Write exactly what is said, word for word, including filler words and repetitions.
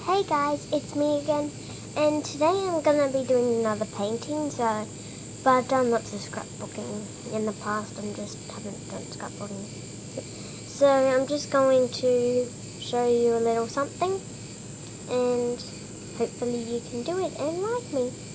Hey guys, it's me again, and today I'm gonna be doing another painting. So, but I've done lots of scrapbooking in the past. I just haven't done scrapbooking. So I'm just going to show you a little something, and hopefully you can do it and like me.